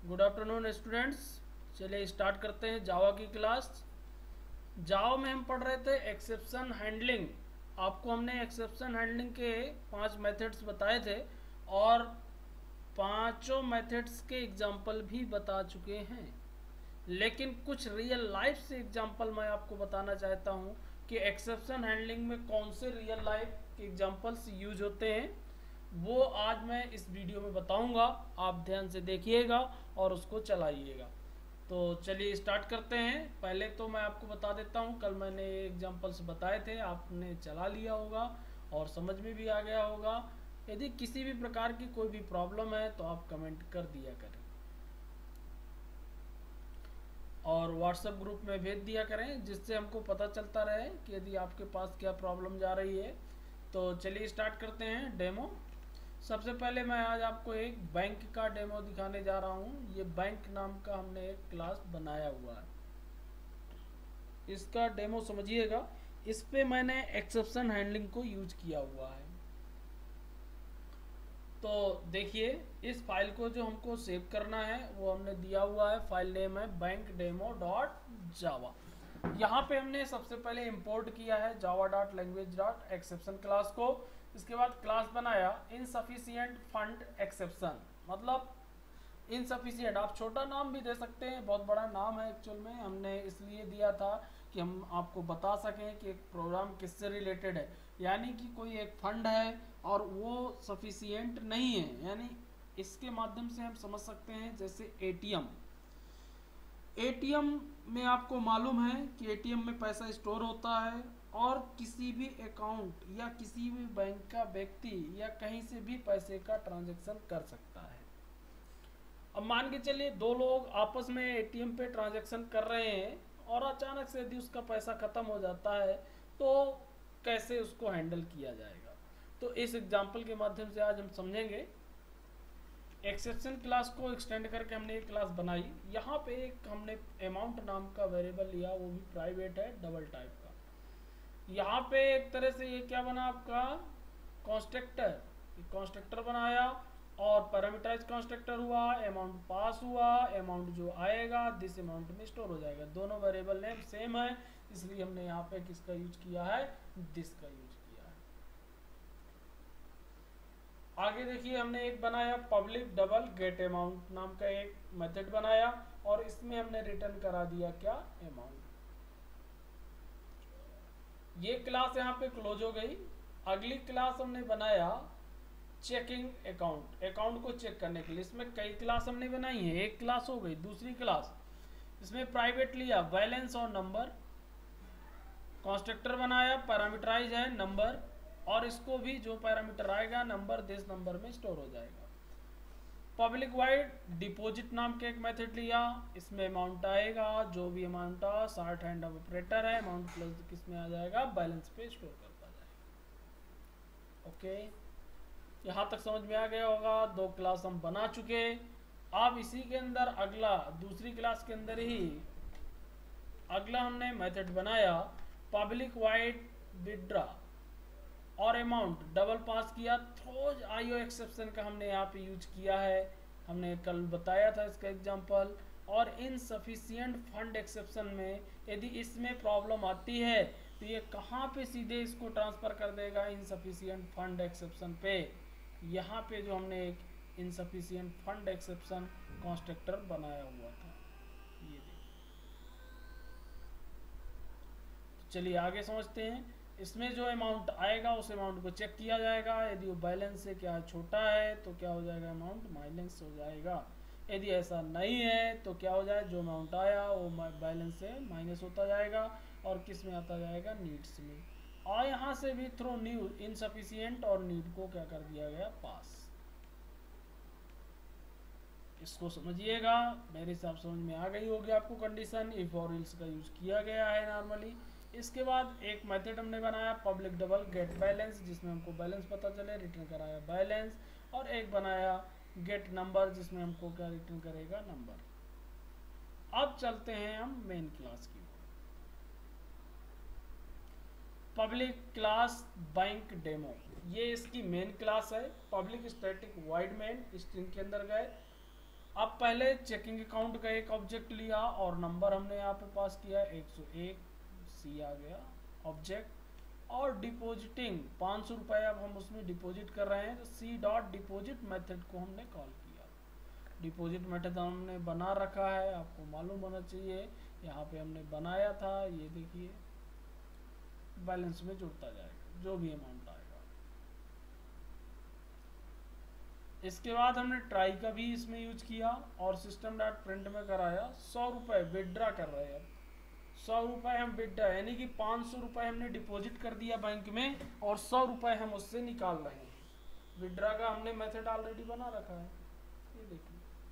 Good afternoon students. चलिए start करते हैं जावा की क्लास। जावा में हम पढ़ रहे थे एक्सेप्शन हैंडलिंग। आपको हमने एक्सेप्शन हैंडलिंग के 5 मेथड्स बताए थे और पांचों मेथड्स के एग्जाम्पल भी बता चुके हैं, लेकिन कुछ रियल लाइफ से एग्जाम्पल मैं आपको बताना चाहता हूँ कि एक्सेप्शन हैंडलिंग में कौन से रियल लाइफ के एग्जाम्पल्स यूज होते हैं, वो आज मैं इस वीडियो में बताऊंगा। आप ध्यान से देखिएगा और उसको चलाइएगा। तो चलिए स्टार्ट करते हैं। पहले तो मैं आपको बता देता हूँ, कल मैंने एग्जाम्पल्स बताए थे, आपने चला लिया होगा और समझ में भी आ गया होगा। यदि किसी भी प्रकार की कोई भी प्रॉब्लम है तो आप कमेंट कर दिया करें और व्हाट्सएप ग्रुप में भेज दिया करें, जिससे हमको पता चलता रहे कि यदि आपके पास क्या प्रॉब्लम जा रही है। तो चलिए स्टार्ट करते हैं डेमो। सबसे पहले मैं आज आपको एक बैंक का डेमो दिखाने जा रहा हूँ। ये बैंक नाम का हमने एक क्लास बनाया हुआ है, इसका डेमो समझिएगा। इस पे मैंने एक्सेप्शन हैंडलिंग को यूज किया हुआ है। तो देखिए, इस फाइल को जो हमको सेव करना है वो हमने दिया हुआ है। फाइल नेम है बैंक डेमो डॉट जावा। यहाँ पे हमने सबसे पहले इंपोर्ट किया है Java dot language dot exception class को। इसके बाद क्लास बनाया इनसफिशिएंट फंड एक्सेप्शन, मतलब इनसफिशिएंट आप छोटा नाम भी दे सकते हैं, बहुत बड़ा नाम है एक्चुअल में। हमने इसलिए दिया था कि हम आपको बता सकें कि एक प्रोग्राम किससे रिलेटेड है। यानी कि कोई एक फंड है और वो सफिशिएंट नहीं है, यानी इसके माध्यम से हम समझ सकते हैं जैसे एटीएम। एटीएम में आपको मालूम है कि एटीएम में पैसा स्टोर होता है और किसी भी अकाउंट या किसी भी बैंक का व्यक्ति या कहीं से भी पैसे का ट्रांजैक्शन कर सकता है। अब मान के चलिए दो लोग आपस में एटीएम पे ट्रांजैक्शन कर रहे हैं और अचानक से यदि उसका पैसा खत्म हो जाता है तो कैसे उसको हैंडल किया जाएगा। तो इस एग्जांपल के माध्यम से आज हम समझेंगे। एक्सेप्शन क्लास को एक्सटेंड करके हमने एक क्लास बनाई। यहाँ पे एक हमने अमाउंट नाम का वेरिएबल लिया, वो भी प्राइवेट है, डबल टाइप का। यहाँ पे एक तरह से ये क्या बना आपका कॉन्स्ट्रक्टर, कॉन्स्ट्रक्टर बनाया और पैरामीटराइज कॉन्स्ट्रक्टर हुआ। अमाउंट पास हुआ, अमाउंट जो आएगा दिस अमाउंट में स्टोर हो जाएगा। दोनों वेरिएबल नेम सेम है, इसलिए हमने यहाँ पे किसका यूज किया है, दिस का यूज किया है। आगे देखिए, हमने एक बनाया पब्लिक डबल गेट अमाउंट नाम का एक मेथड बनाया और इसमें हमने रिटर्न करा दिया क्या, अमाउंट। ये क्लास यहाँ पे क्लोज हो गई। अगली क्लास हमने बनाया चेकिंग अकाउंट, अकाउंट को चेक करने के लिए। इसमें कई क्लास हमने बनाई है, एक क्लास हो गई। दूसरी क्लास इसमें प्राइवेट लिया बैलेंस और नंबर, कॉन्स्ट्रक्टर बनाया, पैरामीटराइज है नंबर, और इसको भी जो पैरामीटर आएगा नंबर दिस नंबर में स्टोर हो जाएगा। पब्लिक वाइड डिपॉजिट नाम के एक मेथड लिया, इसमें अमाउंट आएगा, जो भी अमाउंट आ शार्ट हैंड ऑपरेटर है, अमाउंट प्लस किस में आ जाएगा, बैलेंस पे स्टोर करता जाएगा। ओके, यहाँ तक समझ में आ गया होगा। दो क्लास हम बना चुके। अब इसी के अंदर अगला, दूसरी क्लास के अंदर ही अगला हमने मेथड बनाया पब्लिक वाइड विड्रा और अमाउंट डबल पास किया। थ्रोज आईओ एक्सेप्शन का हमने यहाँ पे यूज किया है, हमने कल बताया था इसका एग्जांपल। और इनसफिशिएंट फंड एक्सेप्शन में यदि इसमें प्रॉब्लम आती है तो ये कहाँ पे सीधे इसको ट्रांसफर कर देगा, इनसफिशिएंट फंड एक्सेप्शन पे। यहाँ पे जो हमने एक इनसफिशिएंट फंड एक्सेप्शन कॉन्स्ट्रक्टर बनाया हुआ था, ये देखिए। चलिए आगे समझते हैं। इसमें जो अमाउंट आएगा उस अमाउंट को चेक किया जाएगा। यदि वो बैलेंस से क्या छोटा है तो क्या हो जाएगा, अमाउंट माइनस हो जाएगा। यदि ऐसा नहीं है तो क्या हो जाए, जो अमाउंट आया वो बैलेंस से माइनस होता जाएगा और किस में आता जाएगा, नीड्स में। और यहाँ से भी थ्रू न्यू इनसफिशिएंट और नीड को क्या कर दिया गया, पास। इसको समझिएगा, मेरे हिसाब समझ में आ गई होगी आपको कंडीशन। इफ और इल्स का यूज किया गया है नॉर्मली। इसके बाद एक मेथड हमने बनाया पब्लिक डबल गेट बैलेंस, जिसमें हमको बैलेंस पता चले, रिटर्न कराया बैलेंस। और एक बनाया गेट नंबर, जिसमें हमको क्या रिटर्न करेगा, नंबर। अब चलते हैं हम मेन क्लास की। पब्लिक क्लास बैंक डेमो, ये इसकी मेन क्लास है। Public static void main string के अंदर गए। अब पहले चेकिंग अकाउंट का एक ऑब्जेक्ट लिया और नंबर हमने यहाँ पे पास किया 101 सी आ गया ऑब्जेक्ट, और डिपॉजिटिंग 500 रुपये अब हम उसमें डिपॉजिट कर रहे हैं, तो सी डॉट डिपॉजिट मेथड को हमने कॉल किया। डिपॉजिट मेथड हमने बना रखा है, आपको मालूम होना चाहिए, यहाँ पे हमने बनाया था, ये देखिए बैलेंस में जुड़ता जाएगा जो भी अमाउंट आएगा। इसके बाद हमने ट्राई का भी इसमें यूज किया और सिस्टम डॉट प्रिंट में कराया 100 रुपये विड्रा कर रहे हैं। 100 रुपये हम विड्रा यानी कि 500 रुपये हमने डिपॉजिट कर दिया बैंक में और 100 रुपये हम उससे निकाल रहे हैं। विड्रा का हमने मेथड ऑलरेडी बना रखा है, ये देखिए।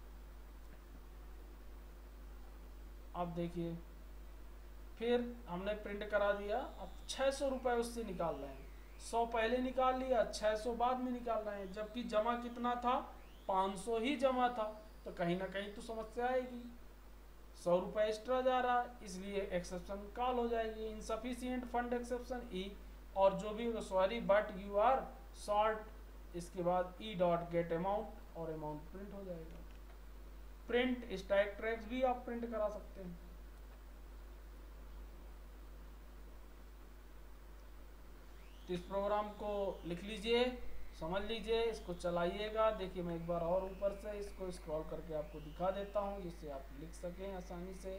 अब देखिए फिर हमने प्रिंट करा दिया, अब 600 रुपये उससे निकाल रहे हैं। 100 पहले निकाल लिया, 600 बाद में निकाल रहे हैं, जबकि जमा कितना था 500 ही जमा था, तो कहीं ना कहीं तो समस्या आएगी। 100 रुपये एक्स्ट्रा जा रहा, इसलिए एक्सेप्शन कॉल हो जाएगी, इनसफिशिएंट फंड एक्सेप्शन ई, और जो भी sorry but you are short, इसके बाद ई डॉट गेट अमाउंट और अमाउंट प्रिंट हो जाएगा। प्रिंट स्टैक ट्रैक्स भी आप प्रिंट करा सकते हैं। तो इस प्रोग्राम को लिख लीजिए, समझ लीजिए, इसको चलाइएगा। देखिए मैं एक बार और ऊपर से इसको स्क्रॉल करके आपको दिखा देता हूँ जिससे आप लिख सकें आसानी से।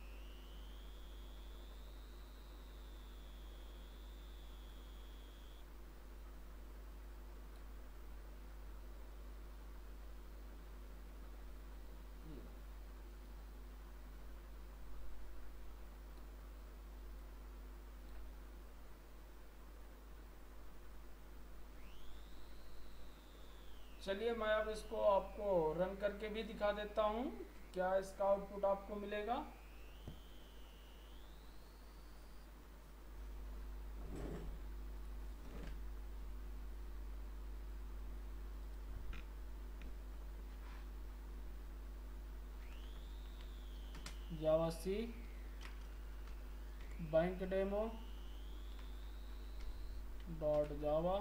चलिए मैं अब इसको आपको रन करके भी दिखा देता हूँ क्या इसका आउटपुट आपको मिलेगा। Java C bank demo dot Java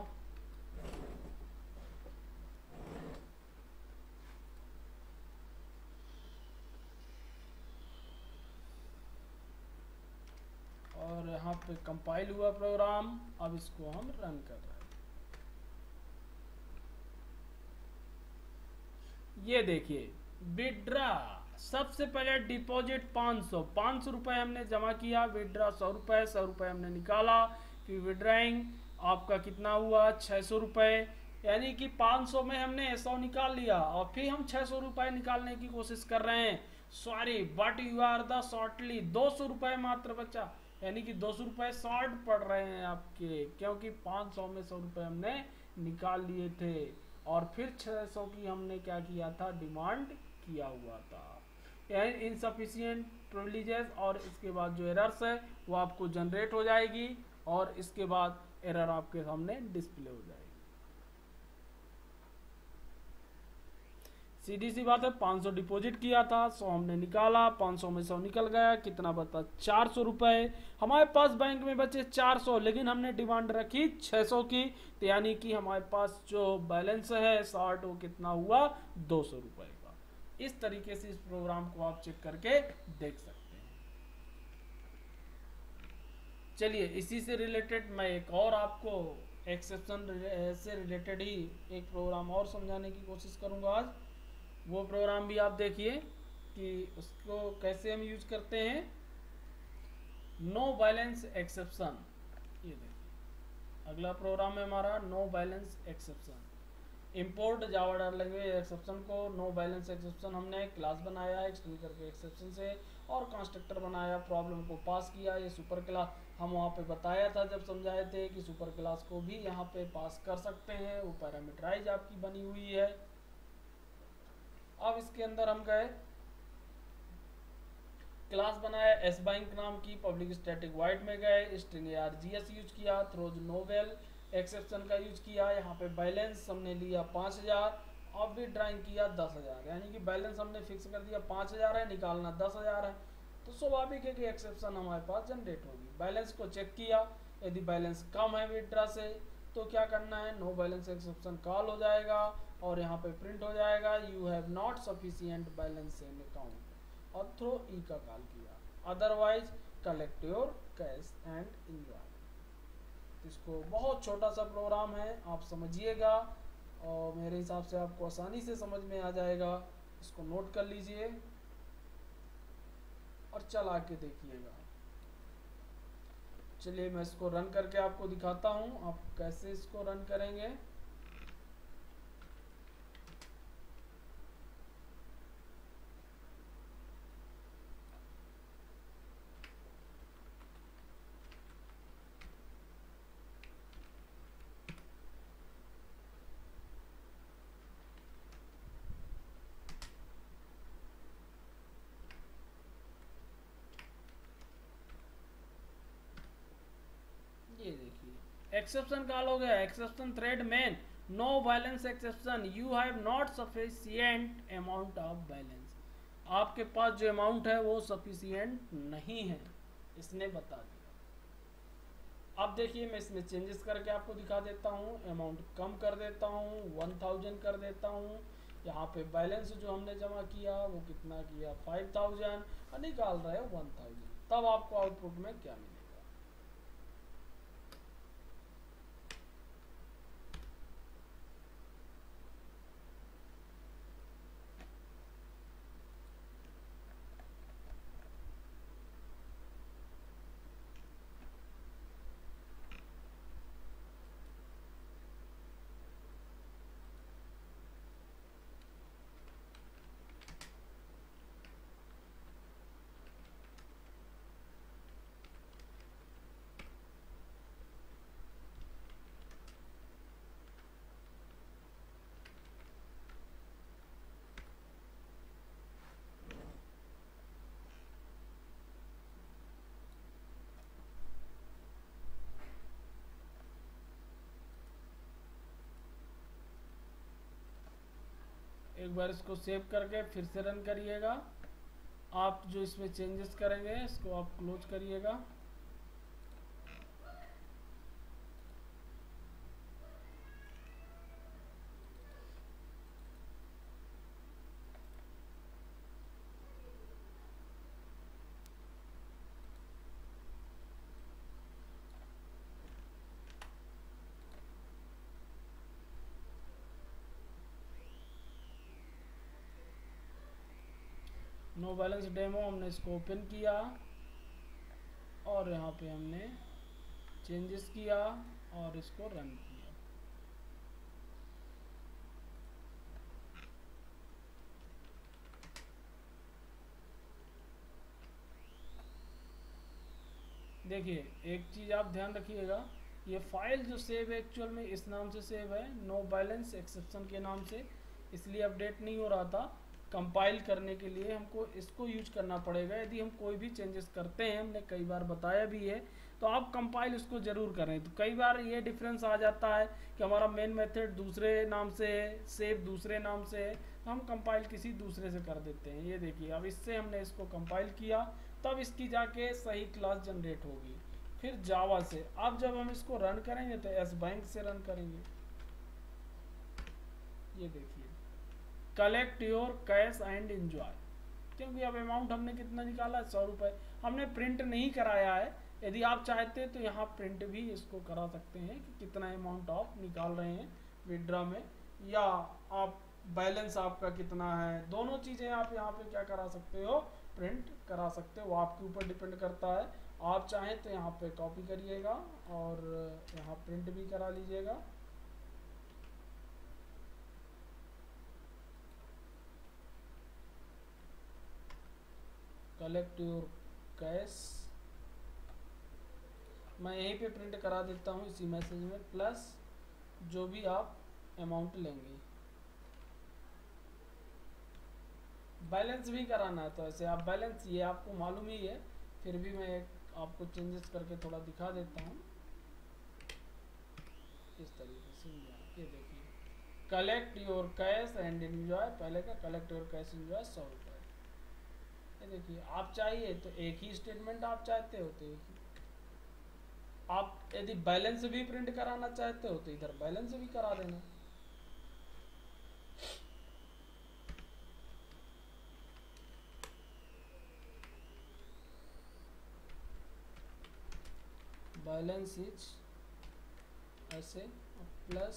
और यहाँ पे कंपाइल हुआ प्रोग्राम। अब इसको हम रन कर रहे हैं। ये देखिए विड्रा, सबसे पहले डिपॉजिट 500 रुपए हमने जमा किया, विड्रा 100 रुपए, 100 रुपए हमने निकाला, फिर विड्राइंग आपका कितना हुआ 600 रुपए, यानी कि 500 में हमने 100 निकाल लिया और फिर हम 600 रुपए निकालने की कोशिश कर रहे हैं। Sorry but you are the shortly 200 रुपए मात्र बचा, यानी कि 200 रुपए शॉर्ट पड़ रहे हैं आपके, क्योंकि 500 में 100 रुपए हमने निकाल लिए थे और फिर 600 की हमने क्या किया था डिमांड किया हुआ था। यानी इनसफिशिएंट प्रिविलेजेस, और इसके बाद जो एरर्स है वो आपको जनरेट हो जाएगी और इसके बाद एरर आपके सामने डिस्प्ले हो जाएगी। सीधी सी बात है, 500 डिपॉजिट किया था, 100 हमने निकाला, 500 में 100 निकल गया, कितना बता 400 रुपए हमारे पास बैंक में बचे 400, लेकिन हमने डिमांड रखी 600 की, तो यानी कि हमारे पास जो बैलेंस है शॉर्ट वो कितना हुआ 200 रुपए का। इस तरीके से इस प्रोग्राम को आप चेक करके देख सकते हैं। चलिए इसी से रिलेटेड मैं एक और आपको एक्सेप्शन से रिलेटेड ही एक प्रोग्राम और समझाने की कोशिश करूंगा आज। वो प्रोग्राम भी आप देखिए कि उसको कैसे हम यूज करते हैं। नो बैलेंस एक्सेप्शन, ये देखिए अगला प्रोग्राम है हमारा no balance exception. Import Java dot language exception को नो बैलेंस एक्सेप्शन हमने क्लास बनाया एक्सटेंड करके एक्सेप्शन से, और कंस्ट्रक्टर बनाया, प्रॉब्लम को पास किया। ये सुपर क्लास हम वहाँ पे बताया था जब समझाए थे कि सुपर क्लास को भी यहाँ पे पास कर सकते हैं, वो पैरामीटराइज आपकी बनी हुई है। अब इसके अंदर हम गए क्लास बनाया एस बैंक नाम की, पब्लिक स्टैटिक वाइड में गए, स्ट्रिंग आरजीएस यूज किया, थ्रोज नोवेल एक्सेप्शन का यूज किया। यहाँ पे बैलेंस हमने लिया 5000, अब भी ड्राइंग किया 10,000, यानी कि बैलेंस हमने फिक्स कर दिया 5000 है, निकालना 10,000 है, तो स्वाभाविक है कि एक्सेप्शन हमारे पास जनरेट होगी। बैलेंस को चेक किया, यदि बैलेंस कम है विड्रा से तो क्या करना है, नो बैलेंस एक्सेप्शन कॉल हो जाएगा और यहाँ पे प्रिंट हो जाएगा you have not sufficient balance in account और थ्रो ई का कॉल किया, otherwise collect your cash and enjoy. इसको बहुत छोटा सा प्रोग्राम है, आप समझिएगा और मेरे हिसाब से आपको आसानी से समझ में आ जाएगा। इसको नोट कर लीजिए और चला के देखिएगा। चलिए मैं इसको रन करके आपको दिखाता हूँ आप कैसे इसको रन करेंगे। ये देखिए एक्सेप्शन कॉल हो गया, exception thread main no balance exception, you have not sufficient amount of balance. आपके पास जो अमाउंट है वो सफिशिएंट नहीं है, इसने बता दिया। अब देखिए मैं इसमें चेंजेस करके आपको दिखा देता हूँ। अमाउंट कम कर देता हूँ, 1000 कर देता हूँ। यहाँ पे बैलेंस जो हमने जमा किया वो कितना किया 5000 और निकाल रहे हैं 1000। तब आपको आउटपुट में क्या मिलेगा। एक बार इसको सेव करके फिर से रन करिएगा। आप जो इसमें चेंजेस करेंगे इसको आप क्लोज करिएगा। नो बैलेंस डेमो हमने इसको ओपन किया और यहाँ पे हमने चेंजेस किया और इसको रन किया। देखिए एक चीज़ आप ध्यान रखिएगा, ये फाइल जो सेव है एक्चुअल में इस नाम से सेव है, नो बैलेंस एक्सेप्शन के नाम से, इसलिए अपडेट नहीं हो रहा था। कंपाइल करने के लिए हमको इसको यूज करना पड़ेगा। यदि हम कोई भी चेंजेस करते हैं, हमने कई बार बताया भी है, तो आप कंपाइल इसको ज़रूर करें। तो कई बार ये डिफरेंस आ जाता है कि हमारा मेन मेथड दूसरे नाम से है, सेव दूसरे नाम से है, तो हम कंपाइल किसी दूसरे से कर देते हैं। ये देखिए अब इससे हमने इसको कंपाइल किया, तब इसकी जाके सही क्लास जनरेट होगी। फिर जावा से अब जब हम इसको रन करेंगे तो एस बैंक से रन करेंगे। ये देखिए collect your cash and enjoy, क्योंकि अब अमाउंट हमने कितना निकाला 100 रुपये, हमने प्रिंट नहीं कराया है। यदि आप चाहते तो यहाँ प्रिंट भी इसको करा सकते हैं कि कितना अमाउंट आप निकाल रहे हैं विड्रा में, या आप बैलेंस आपका कितना है, दोनों चीज़ें आप यहाँ पे क्या करा सकते हो, प्रिंट करा सकते हो। वो आपके ऊपर डिपेंड करता है। आप चाहें तो यहाँ पे कॉपी करिएगा और यहाँ प्रिंट भी करा लीजिएगा। कलेक्ट योर कैश मैं यहीं पे प्रिंट करा देता हूँ इसी मैसेज में, प्लस जो भी आप अमाउंट लेंगे। बैलेंस भी कराना है तो ऐसे आप बैलेंस, ये आपको मालूम ही है, फिर भी मैं आपको चेंजेस करके थोड़ा दिखा देता हूँ इस तरीके से। ये देखिए collect your cash and enjoy, पहले का कलेक्ट योर कैश एंजॉय 100 रुपये। ये देखिए आप चाहिए तो एक ही स्टेटमेंट, आप चाहते हो तो एक ही। आप यदि बैलेंस भी प्रिंट कराना चाहते हो तो इधर बैलेंस भी करा देना। बैलेंस इज ऐसे प्लस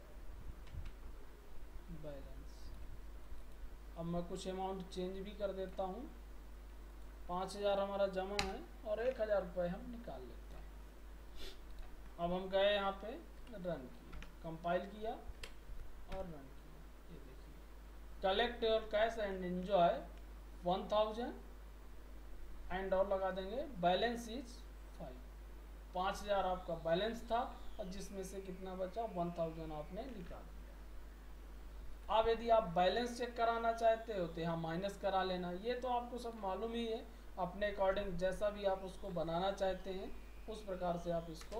बैलेंस। अब मैं कुछ अमाउंट चेंज भी कर देता हूँ। 5000 हमारा जमा है और 1000 रुपये हम निकाल लेते हैं। अब हम गए यहाँ पे रन किया, कंपाइल किया और रन किया। ये देखिए, collect your cash and enjoy 1000 and और लगा देंगे बैलेंस इज 5। 5000 आपका बैलेंस था और जिसमें से कितना बचा 1000 आपने निकाल दिया। अब यदि आप बैलेंस चेक कराना चाहते हो तो यहाँ माइनस करा लेना। ये तो आपको सब मालूम ही है, अपने अकॉर्डिंग जैसा भी आप उसको बनाना चाहते हैं उस प्रकार से आप इसको।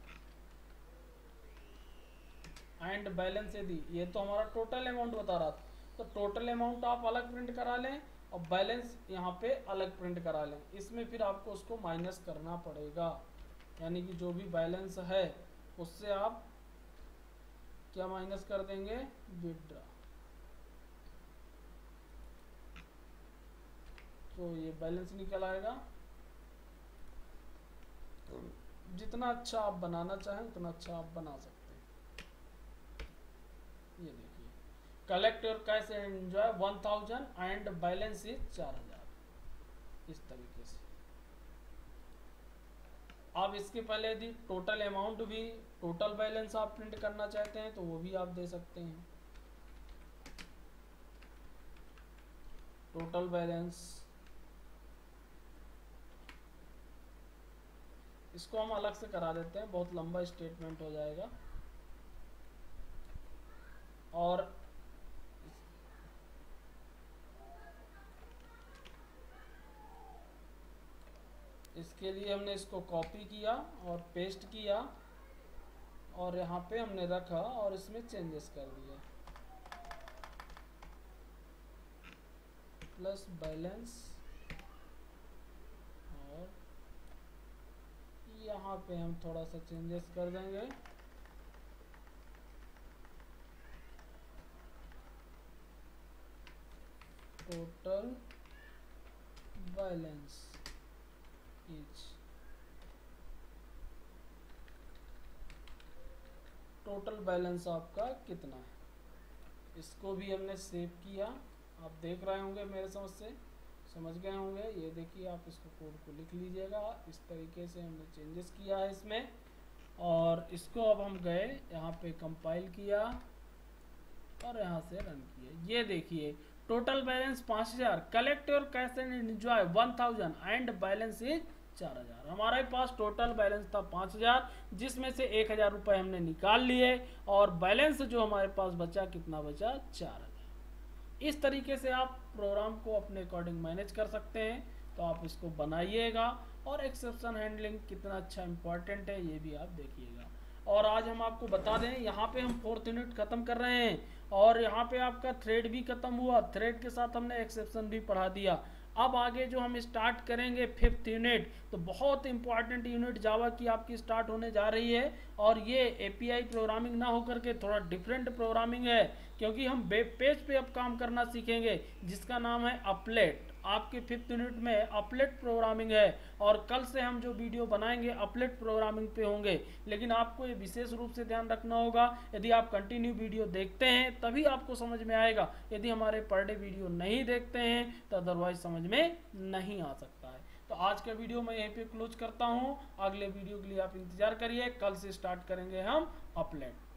एंड बैलेंस यदि ये तो हमारा टोटल अमाउंट बता रहा था, तो टोटल अमाउंट आप अलग प्रिंट करा लें और बैलेंस यहाँ पे अलग प्रिंट करा लें। इसमें फिर आपको उसको माइनस करना पड़ेगा, यानी कि जो भी बैलेंस है उससे आप क्या माइनस कर देंगे, विथड्रॉ। तो ये बैलेंस निकल आएगा। जितना अच्छा आप बनाना चाहें उतना अच्छा आप बना सकते हैं। ये देखिए, collect your cash and enjoy 1000 and balance is 4000। इस तरीके से आप इसके पहले यदि टोटल अमाउंट भी, टोटल बैलेंस आप प्रिंट करना चाहते हैं तो वो भी आप दे सकते हैं। टोटल बैलेंस, इसको हम अलग से करा देते हैं, बहुत लंबा स्टेटमेंट हो जाएगा। और इसके लिए हमने इसको कॉपी किया और पेस्ट किया और यहाँ पे हमने रखा और इसमें चेंजेस कर दिया। प्लस बैलेंस और यहाँ पे हम थोड़ा सा चेंजेस कर देंगे। Total balance is, total balance आपका कितना है, इसको भी हमने सेव किया। आप देख रहे होंगे, मेरे समझ गए होंगे। ये देखिए, आप इसको कोड को लिख लीजिएगा। इस तरीके से हमने चेंजेस किया है इसमें। और इसको अब हम गए यहाँ पे कंपाइल किया और यहाँ से रन किया। ये देखिए, total balance 5000, collect your cash and enjoy 1000 and balance is 4000। हमारे पास टोटल बैलेंस था 5000, जिसमें से 1000 रुपये हमने निकाल लिए और बैलेंस जो हमारे पास बचा कितना बचा, 4000। इस तरीके से आप प्रोग्राम को अपने अकॉर्डिंग मैनेज कर सकते हैं। तो आप इसको बनाइएगा और एक्सेप्शन हैंडलिंग कितना अच्छा इंपॉर्टेंट है ये भी आप देखिएगा। और आज हम आपको बता दें, यहाँ पे हम 4th यूनिट खत्म कर रहे हैं और यहाँ पे आपका थ्रेड भी खत्म हुआ। थ्रेड के साथ हमने एक्सेप्शन भी पढ़ा दिया। अब आगे जो हम स्टार्ट करेंगे 5th यूनिट, तो बहुत इंपॉर्टेंट यूनिट जावा की आपकी स्टार्ट होने जा रही है। और ये एपीआई प्रोग्रामिंग ना होकर के थोड़ा डिफरेंट प्रोग्रामिंग है, क्योंकि हम वेब पेज पे अब काम करना सीखेंगे जिसका नाम है अपलेट। आपके 5th यूनिट में अपलेट प्रोग्रामिंग है और कल से हम जो वीडियो बनाएंगे अपलेट प्रोग्रामिंग पे होंगे। लेकिन आपको ये विशेष रूप से ध्यान रखना होगा, यदि आप कंटिन्यू वीडियो देखते हैं तभी आपको समझ में आएगा। यदि हमारे पर डे वीडियो नहीं देखते हैं तो अदरवाइज समझ में नहीं आ सकता है। तो आज का वीडियो मैं यहीं पे क्लोज करता हूँ। अगले वीडियो के लिए आप इंतजार करिए, कल से स्टार्ट करेंगे हम अपलेट।